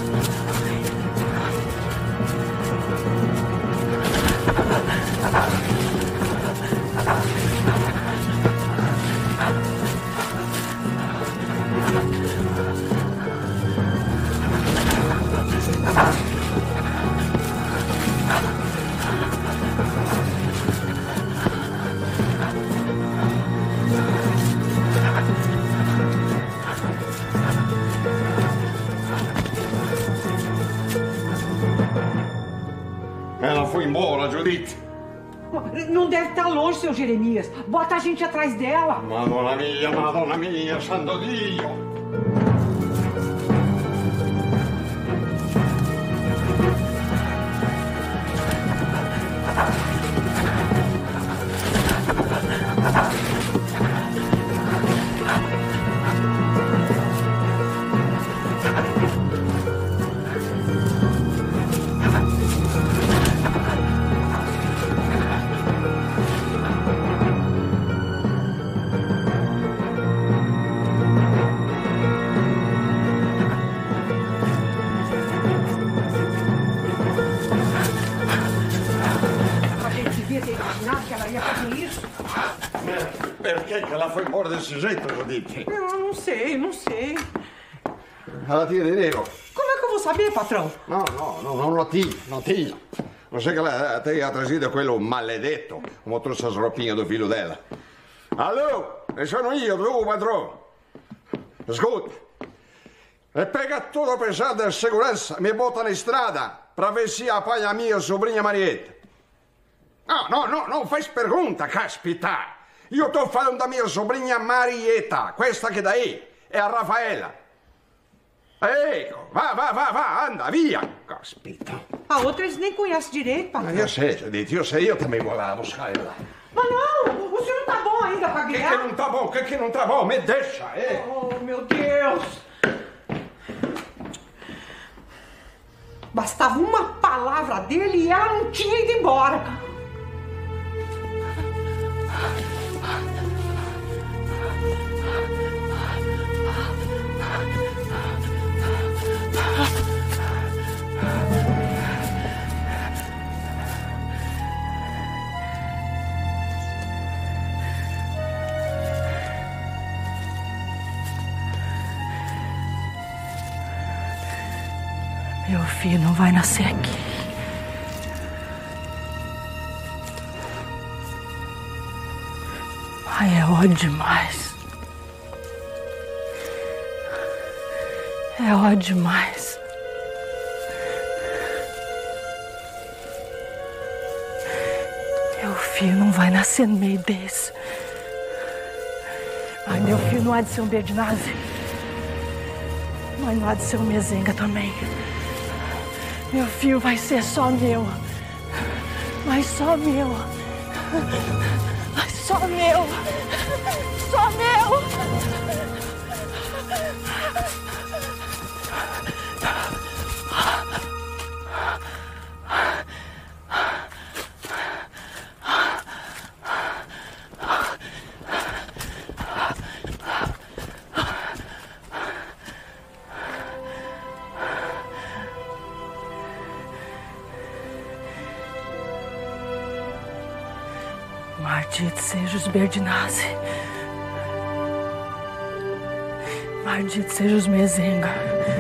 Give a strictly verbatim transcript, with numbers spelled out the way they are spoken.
Ela foi embora, Judith. Não deve estar longe, seu Jeremias. Bota a gente atrás dela. Madonna mia, Madonna mia, santo Dio. Perché che ela foi embora desse jeito, Judith? Eu não sei, não sei. Ela tinha dinheiro. Como é que eu vou saber, patrão? No, no, no, non lo tinha, non tinha. Non sei che ela tinha trazido quello maledetto, come trouxe as roupinhas do filho dela. Alô, sono io, tu, patrão. Escuta, e pega tudo pesado de segurança, me bota na estrada, pra ver se apanha a minha sobrinha Marieta. No, no, no, non fai pergunta, caspita. Io sto falando da mia sobrinha Marieta, questa che da aí è a Rafaela. Ecco, va, va, va, va, anda, via. Caspita. A outra eles nem conhecem direito, patrão. Io sei, Judith, io sei, io também vou lá buscar ela. Mas não, o senhor não tá bom ainda pra Che guiar? che non tá bom, che che non tá bom, me deixa, eh. Oh, meu Deus. Bastava uma palavra dele e ela não tinha ido embora. Meu filho não vai nascer aqui. Ai, é ódio demais. É ódio demais. Meu filho não vai nascer no meio desse. Ai, meu filho não há de ser um Berdinazzi. Mas não há de ser um Mezenga também. Meu filho vai ser só meu. Mas só meu. Mas só meu. Só meu. Maldito seja os Berdinazzi. Maldito seja os Mezenga.